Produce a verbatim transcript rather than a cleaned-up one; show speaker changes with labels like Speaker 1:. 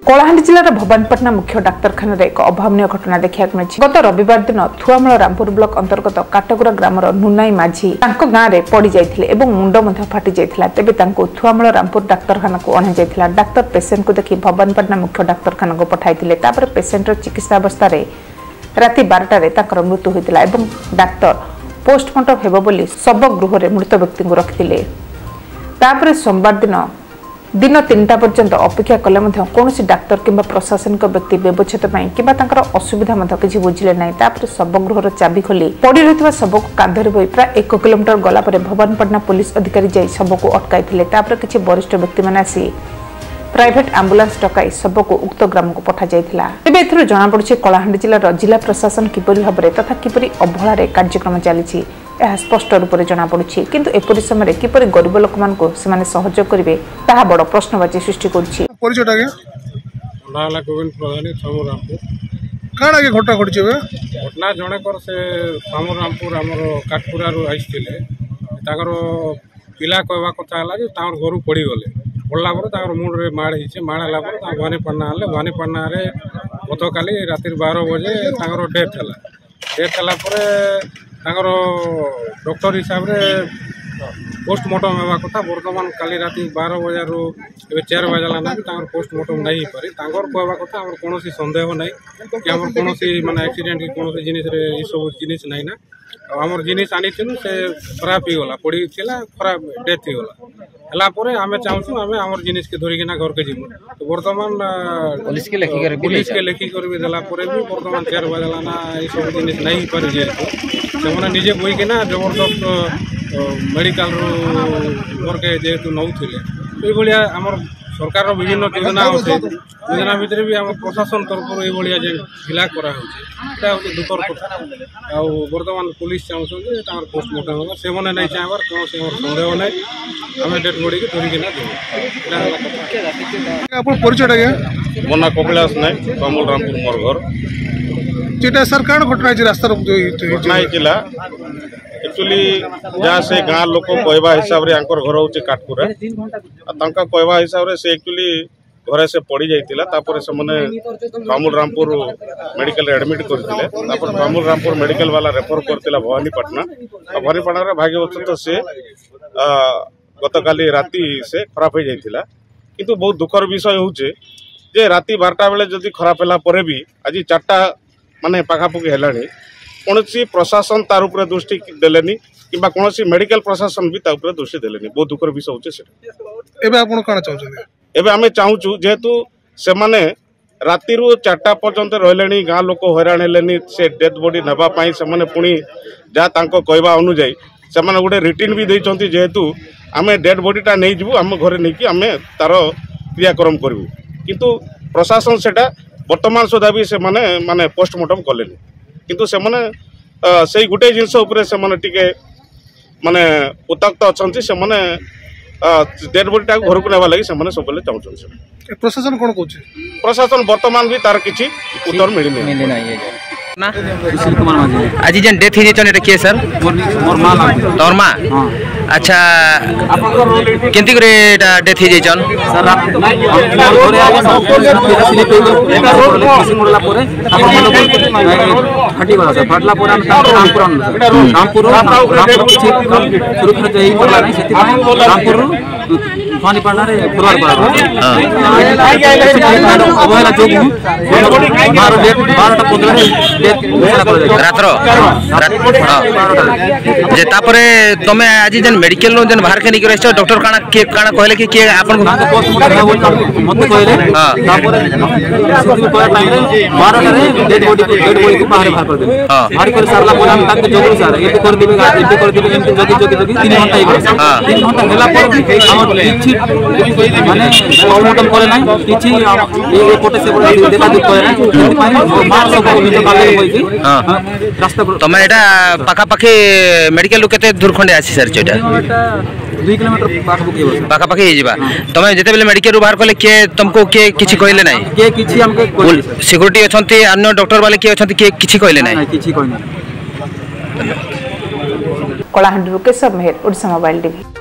Speaker 1: कलाहांडी जिलार भवानीपाटना मुख्य डाक्तरखाना एक अभावन घटना देखा मिली। गत रविवार दिन थुआमूल रामपुर ब्लॉक अंतर्गत काटगुरा ग्रामर नुनाई माझी गाँव में पड़ जाते मुंड फाटी जाता। तेज थुआमूल रामपुर डाक्तरखाना को अणा जाता। डाक्तर पेसेंट को देखि भवानीपाटना मुख्य डाक्तरखाना को पठाई। पेसेंटर चिकित्सा अवस्था राति बारटार मृत्यु होता। डाक्तर पोस्टमार्टम हेबो बोली शव गृह मृत व्यक्ति को रखिते। सोमवार दिन दिन तीनटा पर्यंत अपेक्षा कले कौन डाक्तर किंबा प्रशासनिक व्यक्ति व्यवच्छेद किंबा असुविधा किसी बुझिले ना। शव गृहर चाबी खोली पड़ी रही शव को कांधरे बोई प्राय एक किलोमीटर गला भवानीपाटना पुलिस अधिकारी जाई शव को अटकाई। किसी वरिष्ठ व्यक्ति मैंने आसी प्राइवेट आंबुलांस डकाई शव को उक्त ग्राम को पठा जाइथिला। तेबे एथुर जणा पड़ुछि कलाहांडी जिल्लार जिला प्रशासन किपरि भाबरे तथा किपरि अवहेलारे कार्यक्रम चलीछि यह स्पष्ट रूप से जना पड़ुछि। किंतु एपरि समय किपरि गरीब लोक मान को सेमाने सहयोग करिवे ताहा बड़ प्रश्नवाची सृष्टि करछि।
Speaker 2: परिचय आगे
Speaker 3: नाला गोविंद प्रधानी थमु रामपुर
Speaker 2: काण आगे घटना घटछि बे
Speaker 3: घटना जणे कर से थमु रामपुर हमर काटपुरा रु आइथिले ताकर पिला कहवा कथा हला जे तार घरु पड़ी गले पड़ला पर तार मुंड रे माड़ हिचे माड़ला पर ता भवानीपाटना आले भवानीपाटना रे गतकाली राति बारह बजे ताकर डेथ हला। डेथ हला पर ताकर डॉक्टर हिसाब रे पोस्टमार्टम हेबा कथा वर्तमान काली राति बारह बजार ए चार बजला ना ताकर पोस्टमार्टम नहीं पारे ताकर कहवा कथा हमर कोनोसी संदेह नै कि हमर कोनोसी माने एक्सीडेंट की कोनोसी जिनिस रे ई सब जिनिस नै ना। हमर जिनिस आनी थिनु से खराब ही गला पड़ी थिला खराब डेथ ही गला हला परे हमें चाहछु हमें हमर जिनिस के धरि केना घर के जिमु तो वर्तमान
Speaker 4: पुलिस के लेखी कर
Speaker 3: पुलिस के लेखी कर भी देला परे भी वर्तमान चार बजला ना ई सब जिनिस नहीं पारे जे से माने निजे बोई के ना जबरदस्त मेडिकल रो वर्के जेतु नौथिले ए बलिया हमर सरकार रो विभिन्न योजना होते योजना भितर भी हम प्रशासन तरफ ए बलिया जे ढिला करा होचे एटा होते दुतर कथा आ वर्तमान पुलिस चाहछन जे तार पोस्टमार्टम होगा से मने नै चाहबार कोनो से संदेह नै हमें डेट बॉडी के धरि के ना देबो एटा हला कथा।
Speaker 2: अपन परिचय आगे
Speaker 3: मोना कपिलास नै थमु रामपुर मोर घर
Speaker 2: जेटा सरकार घटना जे रास्ता
Speaker 3: घटना हिला एक्चुअली जहाँ से गाँ लोक कहवा हिसाब रे आंकर घर होचे काटपुरा तांका कहवा हिसाब रे से एक्चुअली घरे से पड़ी जाइतिला तापर से मने थमु रामपुर मेडिकल एडमिट करथिले तापर थमु रामपुर मेडिकल वाला रेफर करथिला भवानीपाटना भवानीपाटना रे भाग्यवश से गतकाली राति से खराब हो जाइतिला। किंतु बहुत दुखर विषय होचे जे राति बारटा बेले जदि खराब होला परे भी आज चारटा माने पाखापुकी हेलानी कौन प्रशासन तार उपरे दृष्टि देलेनी कि कौन मेडिकल प्रशासन भी तार उपरे दृष्टि देलेनी बहुत दुखर विषय होचे सेटा।
Speaker 2: एबे आपण काना चाहछन
Speaker 3: एबे हमें चाहूछु जेहेतु से माने राति रु चारटा पर्यंत रहलेनी गाँ लोक हैरान हेलेनी से डेथ बॉडी नेबा पई से माने पुनी जा तांको कहवा अनुଯାयी से माने गोटे रिटिन भी देइचंती जेहेतु आमे डेथ बॉडीटा नै जिवु हम घरे नै कि आमे तार क्रियाक्रम करिवु किंतु प्रशासन सेटा वर्तमान सुधा भी से माने माने पोस्टमार्टम कलेनी किंतु से माने से गोटे जिनस उपरे से माने टिके माने उतक्त अछंती से माने डेड बॉडीटा घर को नेबा लागि से माने सबले चाहछन।
Speaker 2: प्रशासन कोन कहछ
Speaker 3: प्रशासन वर्तमान भी तार किछि उत्तर मिलि नै
Speaker 4: ना सुशील कुमार माझी आज जन डेथ ही चने रखिए सर मोर मां तोर मां हां अच्छा केंति करे एटा डेथ ही जन सर रात घरे आगे स्लिप किसी मोड़ला परे अपन लोग फटी गला सर फटला परे हम रामपुर रामपुर रामपुर सुरक्षित जई पड़ला नहीं सेति रामपुर भवानीपाटना रे फुलवार पड़ा अवहेला जोग बारह डेट बारह पंद्रह रात्र जे तापरे तमे आज जन मेडिकल नो जन बाहर के निकरे डॉक्टर काना के काना कहले कि के आपन मत कहले हां तापरे सुधी पर टाइम रे बारह रे डेड बॉडी को डेड बॉडी को बाहर बाहर कर दे हां बाहर कर सारला बोला हम ताके जोगु सर ये कर दिबे ये कर दिबे एमती जगी जगी जगी तीन घंटा ही गला हां तीन घंटा होला पर हमर किछि माने पोस्टमार्टम करे नै किछि ये कोटे से बोला देखा दुख करे नै मार सब वीडियो काले होई कि हां रास्ता तमे एटा पाखा पाखे मेडिकल केते दूर खंडे आसी सर चोटा दो किलोमीटर पाखा पाखे पाखा पाखे ही जीवा तमे जते बेले मेडिकल रू बाहर कोले के तुमको के किछि कहले नै के किछि हमके सिक्योरिटी अछंती अन्य डॉक्टर वाले के अछंती के किछि कहले नै किछि कहले।
Speaker 1: Kalahandi Keshav Mehar Odisha mobile TV.